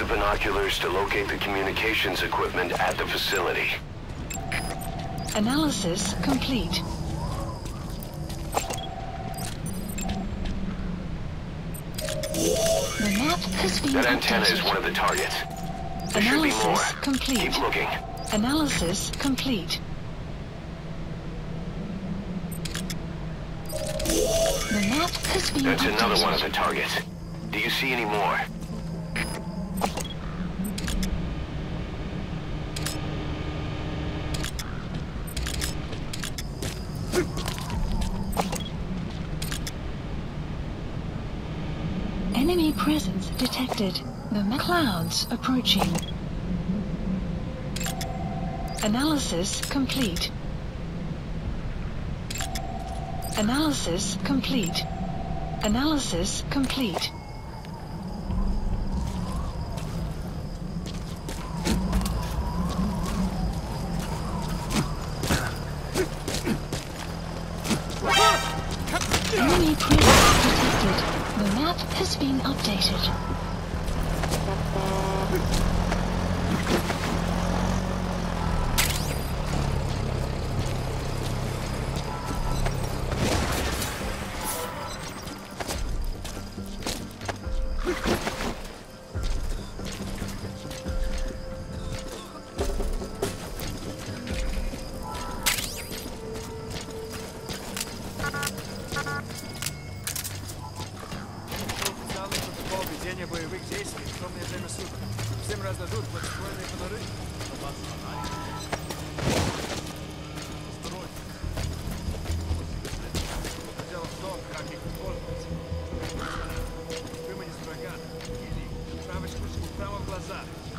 the binoculars to locate the communications equipment at the facility. Analysis complete. The map has been That antenna updated. is one of the targets. There should be more. Analysis complete. Keep looking. Analysis complete. The map has been That's updated. another one of the targets. Do you see any more? Enemy presence detected. The clouds approaching. Analysis complete. Analysis complete. Analysis complete. Enemy presence detected. The map has been updated. Ведение боевых действий в темное время суток. Всем раздадут благословенные фонари. Дело в том, как их использовать. Выманить врага или правой штучку прямо в глаза.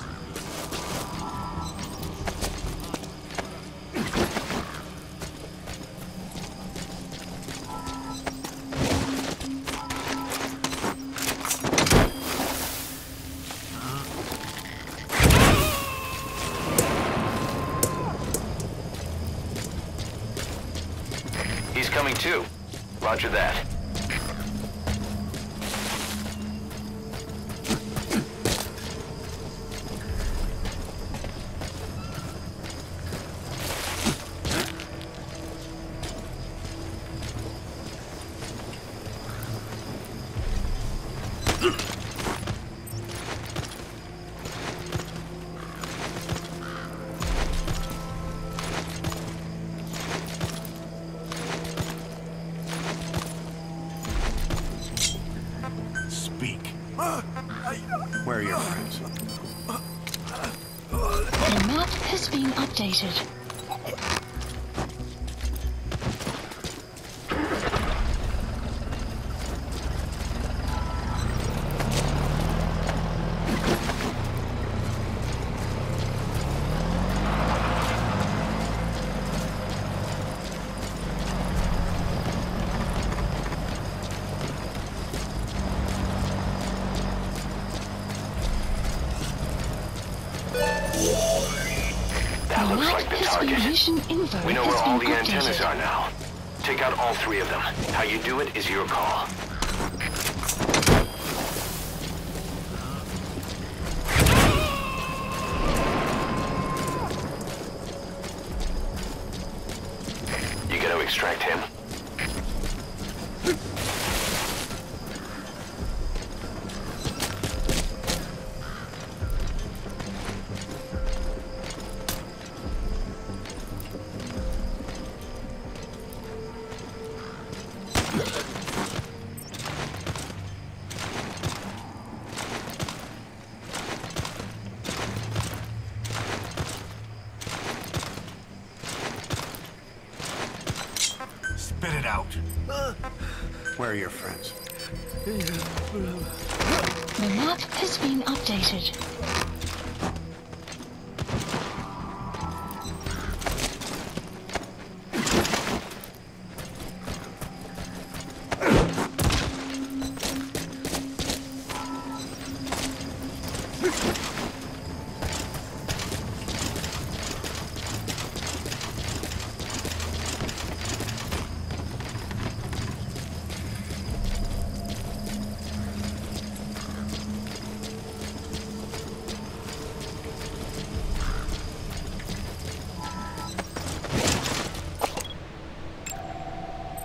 He's coming too. Roger that. Where are your friends? The map has been updated. That looks like the target. Mission info We know where has all been the antennas updated. are now. Take out all three of them. How you do it is your call. You gotta extract him. Spit it out. Where are your friends? The map has been updated.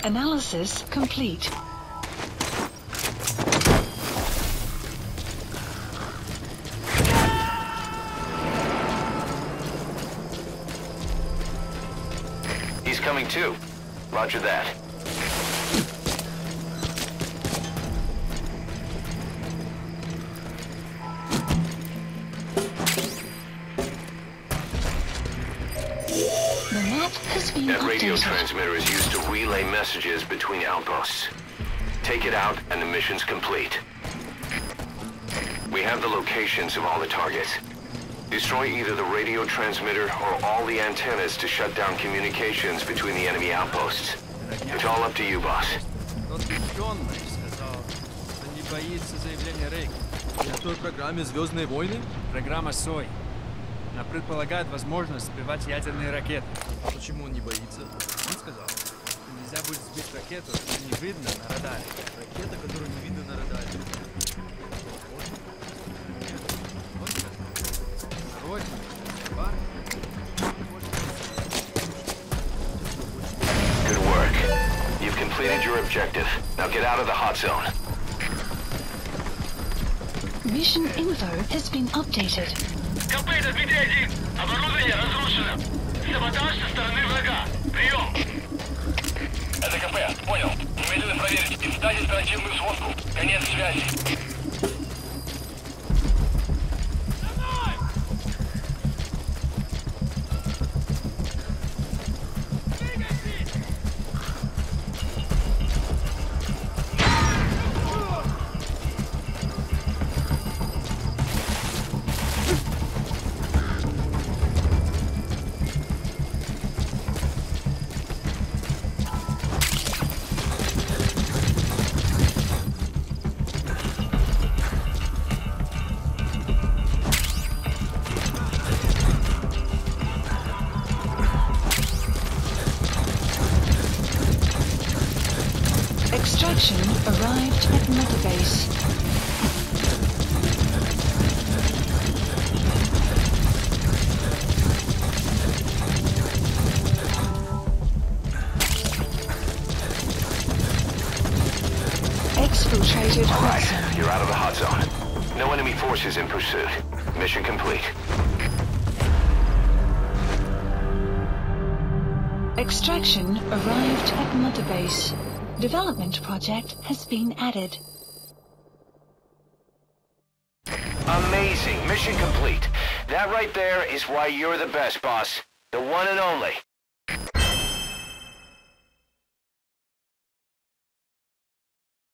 Analysis complete. He's coming too. Roger that. The map has been That radio updated. transmitter is used to relay messages between outposts. Take it out and the mission's complete. We have the locations of all the targets. Destroy either the radio transmitter or all the antennas to shut down communications between the enemy outposts. It's all up to you, boss. Тот ученый сказал, что не боится заявления Рейка. И о той программе «Звездные войны»? Программа СОЙ. Она предполагает возможность сбивать ядерные ракеты. Почему он не боится? Он сказал, что нельзя будет сбить ракету, которую не видно на радаре. Ракета, которую не видно на радаре. Good work. You've completed your objective. Now get out of the hot zone. Mission info has been updated. КП до 5-1. Оборудование разрушено. Саботаж со стороны врага. Прием. Это КП. Понял. Немедленно проверить и встать оперативную сводку. Конец связи. Extraction arrived at Mother Base. Exfiltrated All hot right, zone. you're out of the hot zone. No enemy forces in pursuit. Mission complete. Extraction arrived at Mother Base. Development project has been added. Amazing. Mission complete. That right there is why you're the best, boss. The one and only.